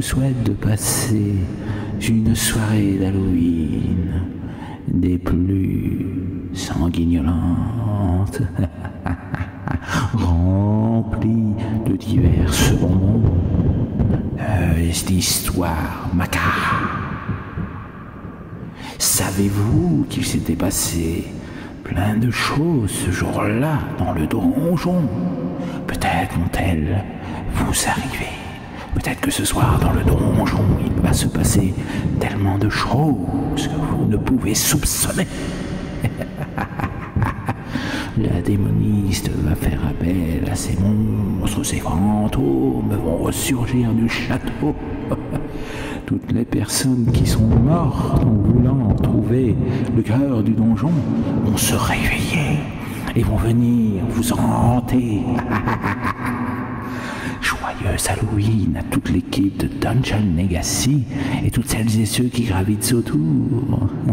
vous souhaite de passer une soirée d'Halloween des plus sanguignolantes, remplie de diverses bonbons, d'histoires macabres. Savez-vous qu'il s'était passé plein de choses ce jour-là dans le donjon? Peut-être vont-elles vous arriver. Peut-être que ce soir dans le donjon, il va se passer tellement de choses que vous ne pouvez soupçonner. La démoniste va faire appel à ces monstres, ces fantômes vont ressurgir du château. Toutes les personnes qui sont mortes en voulant trouver le cœur du donjon vont se réveiller et vont venir vous hanter. Joyeux Halloween à toute l'équipe de Dungeon Legacy et toutes celles et ceux qui gravitent autour.